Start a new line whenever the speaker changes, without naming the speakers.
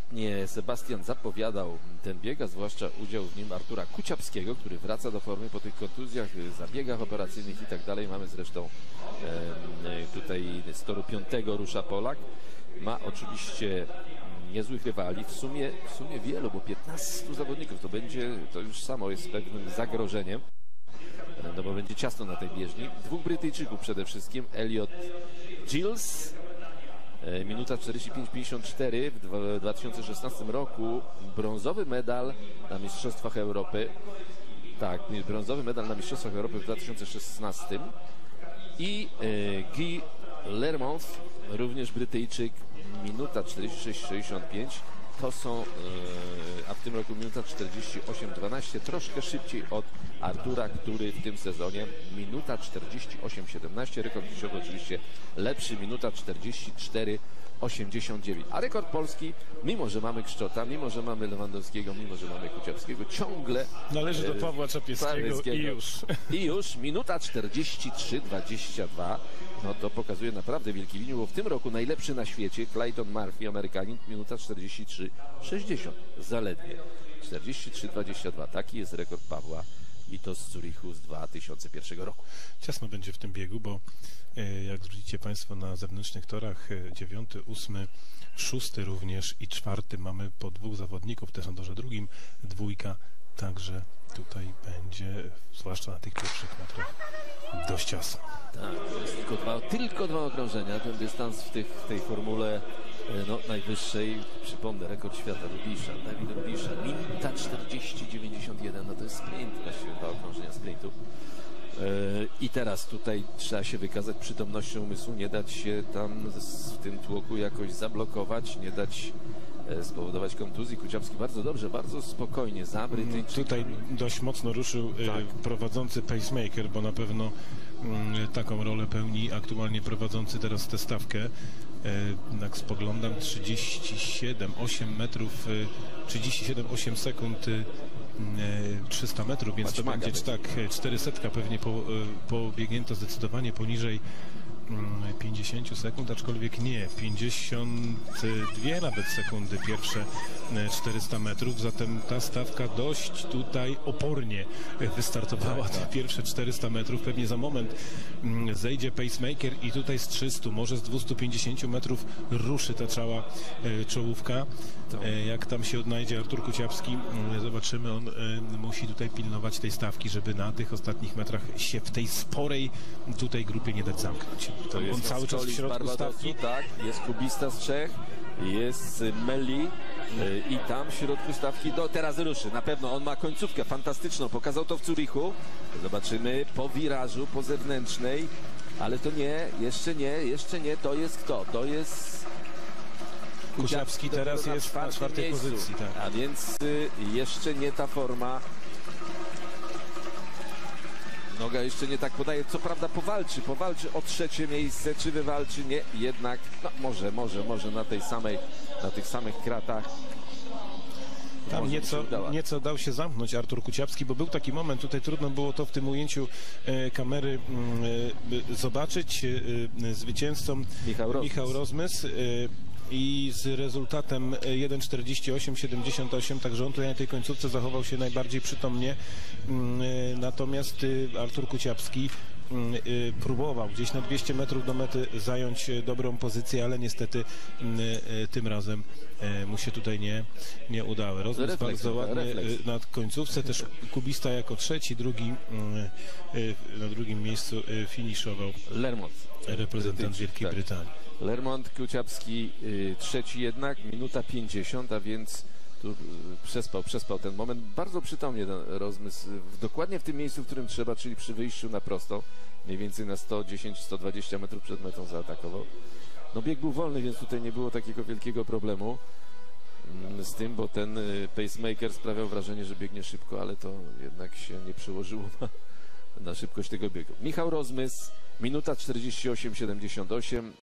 wielokrotnie Sebastian zapowiadał ten bieg, a zwłaszcza udział w nim Artura Kuciapskiego, który wraca do formy po tych kontuzjach, zabiegach operacyjnych i tak dalej. Mamy zresztą tutaj z toru 5 rusza Polak. Ma oczywiście niezłych rywali, w sumie wielu, bo 15 zawodników to już samo jest pewnym zagrożeniem, no bo będzie ciasno na tej bieżni. Dwóch Brytyjczyków przede wszystkim, Elliot Giles, minuta 45:54 w 2016 roku, brązowy medal na Mistrzostwach Europy, tak, brązowy medal na Mistrzostwach Europy w 2016 i Guy Lermont, również Brytyjczyk, minuta 46:65. To są, a w tym roku minuta 48:12, troszkę szybciej od Artura, który w tym sezonie minuta 48:17, rekord dzisiejszy oczywiście lepszy, minuta 44:89. A rekord polski, mimo że mamy Kszczota, mimo że mamy Lewandowskiego, mimo że mamy Kuciapskiego, ciągle
należy do Pawła Czapieskiego i już.
Minuta 43:22. No to pokazuje naprawdę wielki liniu, bo w tym roku najlepszy na świecie Clayton Murphy, Amerykanin, minuta 43:60. Zaledwie 43:22. Taki jest rekord Pawła i to z Zurichu z 2001 roku.
Ciasno będzie w tym biegu, bo jak zwrócicie Państwo na zewnętrznych torach 9., 8., 6. również i 4. mamy po 2 zawodników, też na torze drugim 2, także tutaj będzie, zwłaszcza na tych pierwszych metrach, dość ciasno.
Tak, to jest tylko dwa okrążenia. Ten dystans w tej formule najwyższej, przypomnę, rekord świata Rubisza, Dawid Rubisza, minuta 40:91, no to jest sprint, właściwie 2 okrążenia sprintu. I teraz tutaj trzeba się wykazać przytomnością umysłu, nie dać się tam w tym tłoku jakoś zablokować, nie dać spowodować kontuzji. Kuciapski bardzo dobrze, bardzo spokojnie za Brytyjczykiem.
Tutaj dość mocno ruszył prowadzący pacemaker, bo na pewno taką rolę pełni aktualnie prowadzący teraz tę stawkę. Jak spoglądam, 37,8 metrów, 37,8 sekund 300 metrów, więc to będzie tak 400 pewnie pobiegnięto zdecydowanie poniżej 50 sekund, aczkolwiek nie, 52 nawet sekundy pierwsze 400 metrów, zatem ta stawka dość tutaj opornie wystartowała te pierwsze 400 metrów, pewnie za moment zejdzie pacemaker i tutaj z 300, może z 250 metrów ruszy ta cała czołówka. Jak tam się odnajdzie Artur Kuciapski, zobaczymy, on musi tutaj pilnować tej stawki, żeby na tych ostatnich metrach się w tej sporej tutaj grupie nie dać zamknąć.
To jest
on cały czas w środku stawki.
Tak, jest Kubista z Czech, jest Melli i tam w środku stawki, teraz ruszy, na pewno on ma końcówkę fantastyczną, pokazał to w Zurichu, zobaczymy po wirażu, po zewnętrznej, ale to nie, jeszcze nie, to jest kto? To jest
Kuciapski teraz jest na 4. pozycji, tak.
A więc jeszcze nie ta forma. Noga jeszcze nie tak podaje, co prawda powalczy o 3. miejsce, czy wywalczy? Nie, jednak, może na tych samych kratach.
Tam nieco dał się zamknąć Artur Kuciapski, bo był taki moment, tutaj trudno było to w tym ujęciu kamery zobaczyć. Zwycięzcą Michał Rozmys i z rezultatem 1:48,78, także on tutaj na tej końcówce zachował się najbardziej przytomnie, natomiast Artur Kuciapski próbował gdzieś na 200 metrów do mety zająć dobrą pozycję, ale niestety tym razem mu się tutaj nie udało. Rozmys bardzo ładnie na końcówce, też Kubista jako 3., na drugim miejscu finiszował
Lermont,
reprezentant Wielkiej Brytanii.
Lermont, Kuciapski 3. jednak, minuta 50, a więc tu przespał ten moment. Bardzo przytomnie ten Rozmys, dokładnie w tym miejscu, w którym trzeba, czyli przy wyjściu na prostą, mniej więcej na 110-120 metrów przed metą zaatakował. No bieg był wolny, więc tutaj nie było takiego wielkiego problemu z tym, bo ten pacemaker sprawiał wrażenie, że biegnie szybko, ale to jednak się nie przełożyło na szybkość tego biegu. Michał Rozmys, minuta 48,78,